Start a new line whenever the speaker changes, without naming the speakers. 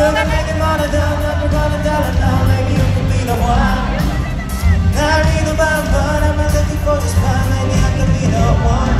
누가 내게 말하던 너와는 달라 now maybe you could be the one 날 믿어봐 but I'm not looking for this one maybe I could be the one